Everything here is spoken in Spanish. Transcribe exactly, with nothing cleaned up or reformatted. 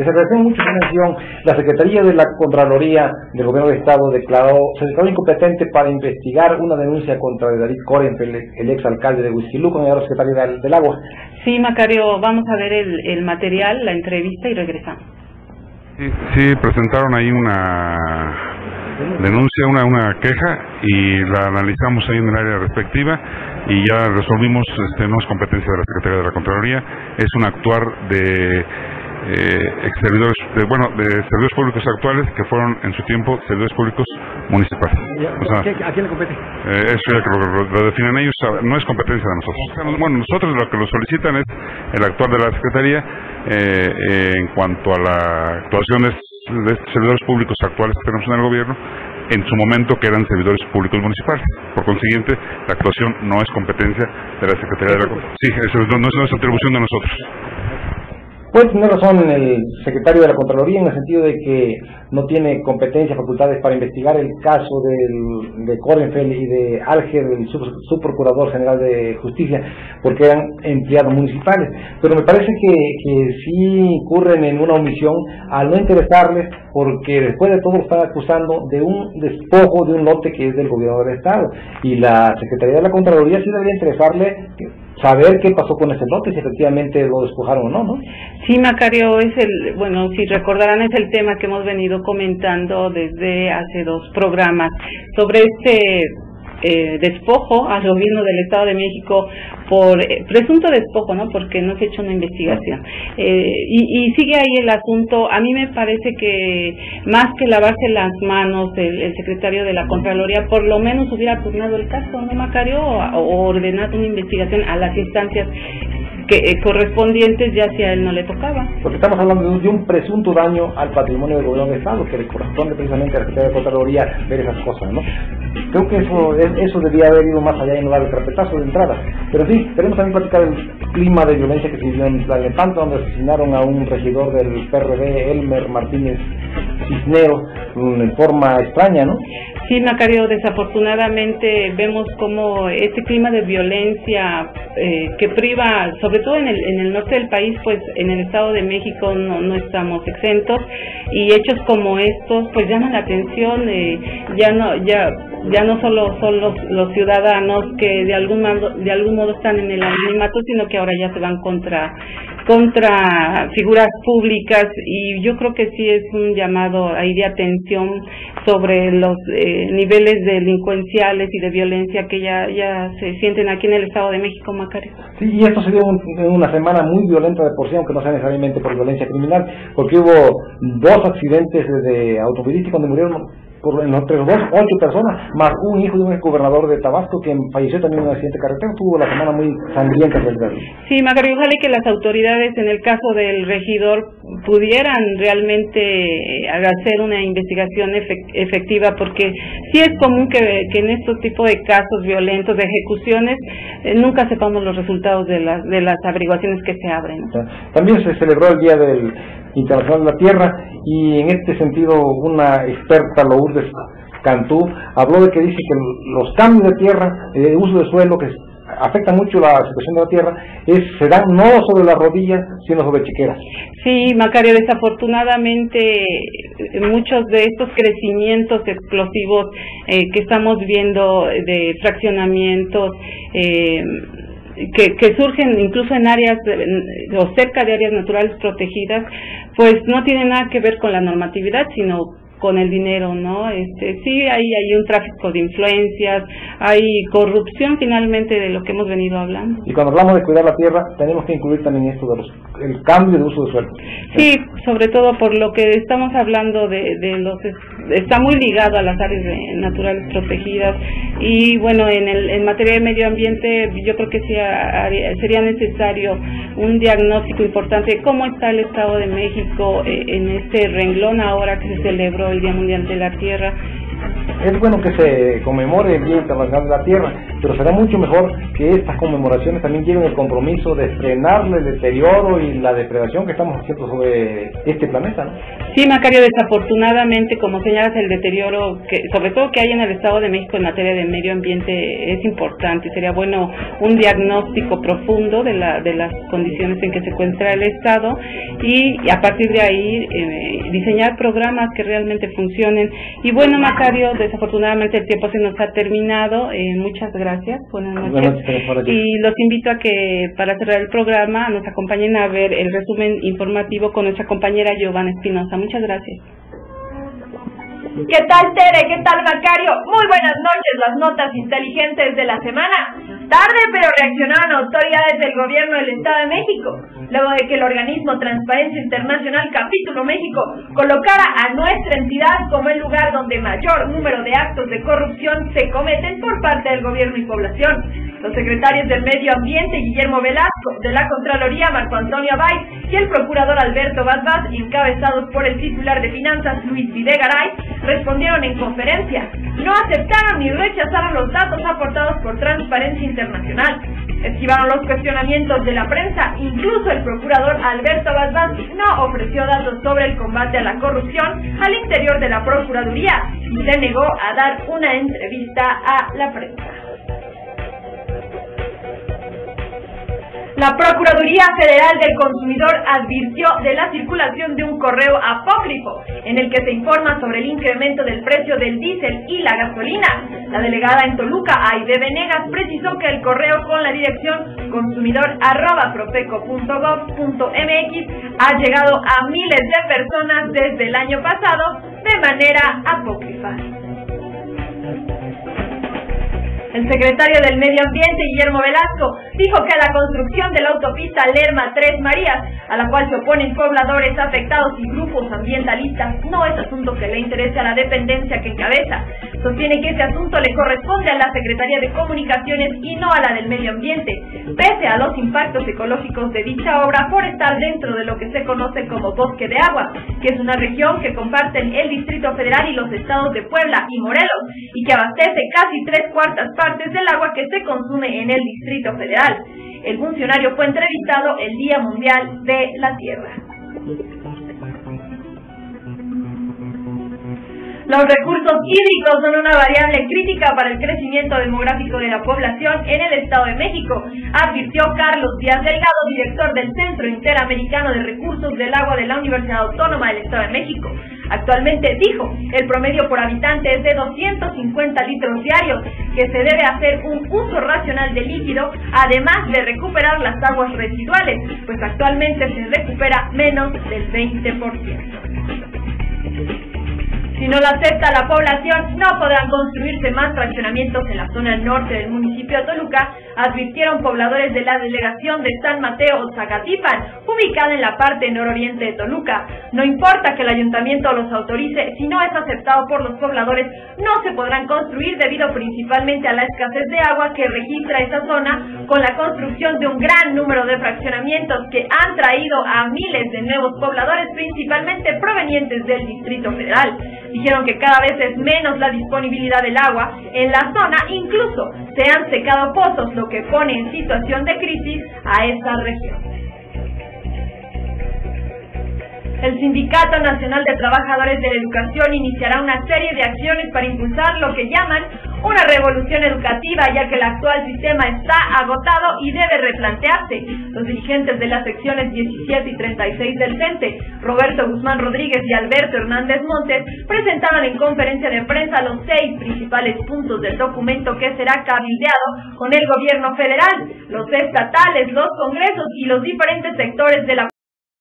se agradece mucho su mención. La Secretaría de la Contraloría del Gobierno de Estado declaró, se declaró incompetente para investigar una denuncia contra David Corenfeld, el exalcalde de Huixquilucan y ahora secretario del, del Agua. Sí, Macario, vamos a ver el, el material, la entrevista y regresamos. Sí, sí, presentaron ahí una denuncia, una, una queja y la analizamos ahí en el área respectiva y ya resolvimos, este, no es competencia de la Secretaría de la Contraloría, es un actuar de eh, ex servidores, de, bueno, de servidores públicos actuales que fueron en su tiempo servidores públicos municipales. O sea, ¿a quién le compete? Eh, eso ya que lo, lo, lo definen ellos, no es competencia de nosotros. Bueno, nosotros lo que lo solicitan es el actuar de la Secretaría eh, eh, en cuanto a la actuación de de estos servidores públicos actuales que tenemos en el gobierno, en su momento que eran servidores públicos municipales. Por consiguiente, la actuación no es competencia de la Secretaría de la Contraloría. Sí, eso no, no es atribución de nosotros. Puede tener razón el secretario de la Contraloría en el sentido de que no tiene competencia, facultades para investigar el caso del, de Corenfeld y de Alger, el subprocurador general de Justicia, porque eran empleados municipales. Pero me parece que, que sí incurren en una omisión al no interesarles, porque después de todo lo están acusando de un despojo de un lote que es del gobierno del Estado. Y la Secretaría de la Contraloría sí debería interesarle saber qué pasó con ese lote, si efectivamente lo despojaron o no, ¿no? Sí, Macario, es el, bueno, si recordarán, es el tema que hemos venido comentando desde hace dos programas sobre este eh, despojo al gobierno del Estado de México por eh, presunto despojo, ¿no? Porque no se ha hecho una investigación. Eh, y, y sigue ahí el asunto. A mí me parece que más que lavarse las manos el, el secretario de la Contraloría, por lo menos hubiera turnado el caso, ¿no, Macario? O, o ordenado una investigación a las instancias que eh, correspondientes, ya si a él no le tocaba. Porque estamos hablando de un presunto daño al patrimonio del gobierno del Estado, que le corresponde precisamente a la Secretaría de Contraloría ver esas cosas, ¿no? Creo que eso eso debía haber ido más allá y no dar el carpetazo de entrada. Pero sí, queremos también platicar del clima de violencia que se vivió en Tlalnepantla, donde asesinaron a un regidor del P R D, Elmer Martínez Cisneros, en forma extraña, ¿no? Sí, Macario, desafortunadamente vemos como este clima de violencia eh, que priva, sobre todo en el, en el norte del país, pues en el Estado de México no, no estamos exentos, y hechos como estos pues llaman la atención. eh, ya no ya ya no solo son los, los ciudadanos que de algún modo, de algún modo están en el anonimato, sino que ahora ya se van contra contra figuras públicas, y yo creo que sí es un llamado ahí de atención sobre los eh, niveles delincuenciales y de violencia que ya ya se sienten aquí en el Estado de México, Macario. Sí, y esto se dio en una semana muy violenta de por sí, aunque no sea necesariamente por violencia criminal, porque hubo dos accidentes de automovilísticos donde murieron por, entre los dos, ocho personas, más un hijo de un gobernador de Tabasco que falleció también en un accidente carretero. Tuvo la semana muy sangrienta del verano. Sí, Macario, ojalá que las autoridades en el caso del regidor pudieran realmente hacer una investigación efectiva, porque sí es común que, que en estos tipos de casos violentos, de ejecuciones, eh, nunca sepamos los resultados de las, de las averiguaciones que se abren, ¿no? También se celebró el Día del Internacional de la Tierra, y en este sentido una experta, Lourdes Cantú, habló de que dice que los cambios de tierra, de eh, uso de suelo, que afecta mucho la situación de la tierra, es, se dan no sobre las rodillas, sino sobre chiqueras. Sí, Macario, desafortunadamente muchos de estos crecimientos explosivos eh, que estamos viendo de fraccionamientos, eh, Que, que surgen incluso en áreas o cerca de áreas naturales protegidas, pues no tienen nada que ver con la normatividad, sino con el dinero, ¿no? Este, sí, hay, hay un tráfico de influencias, hay corrupción finalmente de lo que hemos venido hablando. Y cuando hablamos de cuidar la tierra, tenemos que incluir también esto de los, el cambio de uso de suelo. Sí, sobre todo por lo que estamos hablando de, de los, está muy ligado a las áreas de, naturales protegidas, y bueno, en, el, en materia de medio ambiente, yo creo que sí, sería necesario un diagnóstico importante de cómo está el Estado de México eh, en este renglón ahora que se celebró el Día Mundial de la Tierra. Es bueno que se conmemore el Día Internacional de la Tierra, pero será mucho mejor que estas conmemoraciones también lleven el compromiso de frenarle el deterioro y la depredación que estamos haciendo sobre este planeta, ¿no? Sí, Macario, desafortunadamente, como señalas, el deterioro, que sobre todo que hay en el Estado de México en materia de medio ambiente es importante. Sería bueno un diagnóstico profundo de, la, de las condiciones en que se encuentra el Estado y, y a partir de ahí eh, diseñar programas que realmente funcionen. Y bueno, Macario, desafortunadamente el tiempo se nos ha terminado. Eh, muchas gracias, buenas noches. Buenas noches. Y los invito a que para cerrar el programa nos acompañen a ver el resumen informativo con nuestra compañera Giovanna Espinosa. Muchas gracias. ¿Qué tal, Tere? ¿Qué tal, Macario? Muy buenas noches, las notas inteligentes de la semana. Tarde, pero reaccionaron autoridades del gobierno del Estado de México, luego de que el organismo Transparencia Internacional Capítulo México colocara a nuestra entidad como el lugar donde mayor número de actos de corrupción se cometen por parte del gobierno y población. Los secretarios del Medio Ambiente, Guillermo Velasco, de la Contraloría, Marco Antonio Abay, y el procurador Alberto Vaz, encabezados por el titular de Finanzas, Luis Videgaray, respondieron en conferencia. No aceptaron ni rechazaron los datos aportados por Transparencia Internacional. Esquivaron los cuestionamientos de la prensa. Incluso el procurador Alberto Vaz no ofreció datos sobre el combate a la corrupción al interior de la Procuraduría y se negó a dar una entrevista a la prensa. La Procuraduría Federal del Consumidor advirtió de la circulación de un correo apócrifo en el que se informa sobre el incremento del precio del diésel y la gasolina. La delegada en Toluca, Aide Venegas, precisó que el correo con la dirección consumidor arroba profeco punto gob punto mx ha llegado a miles de personas desde el año pasado de manera apócrifa. El secretario del Medio Ambiente, Guillermo Velasco, dijo que la construcción de la autopista Lerma Tres Marías, a la cual se oponen pobladores afectados y grupos ambientalistas, no es asunto que le interese a la dependencia que encabeza. Sostiene que ese asunto le corresponde a la Secretaría de Comunicaciones y no a la del Medio Ambiente, pese a los impactos ecológicos de dicha obra por estar dentro de lo que se conoce como Bosque de Agua, que es una región que comparten el Distrito Federal y los estados de Puebla y Morelos, y que abastece casi tres cuartas partes del agua que se consume en el Distrito Federal. El funcionario fue entrevistado el Día Mundial de la Tierra. Los recursos hídricos son una variable crítica para el crecimiento demográfico de la población en el Estado de México, advirtió Carlos Díaz Delgado, director del Centro Interamericano de Recursos del Agua de la Universidad Autónoma del Estado de México. Actualmente, dijo, el promedio por habitante es de doscientos cincuenta litros diarios, que se debe hacer un uso racional de líquido, además de recuperar las aguas residuales, pues actualmente se recupera menos del veinte por ciento. Si no lo acepta la población, no podrán construirse más fraccionamientos en la zona norte del municipio de Toluca, advirtieron pobladores de la delegación de San Mateo Zacatipan, ubicada en la parte nororiente de Toluca. No importa que el ayuntamiento los autorice, si no es aceptado por los pobladores, no se podrán construir debido principalmente a la escasez de agua que registra esa zona, con la construcción de un gran número de fraccionamientos que han traído a miles de nuevos pobladores, principalmente provenientes del Distrito Federal. Dijeron que cada vez es menos la disponibilidad del agua en la zona, incluso se han secado pozos, lo que pone en situación de crisis a esa región. El Sindicato Nacional de Trabajadores de la Educación iniciará una serie de acciones para impulsar lo que llaman una revolución educativa, ya que el actual sistema está agotado y debe replantearse. Los dirigentes de las secciones diecisiete y treinta y seis del CENTE, Roberto Guzmán Rodríguez y Alberto Hernández Montes, presentaron en conferencia de prensa los seis principales puntos del documento que será cabildeado con el gobierno federal, los estatales, los congresos y los diferentes sectores de la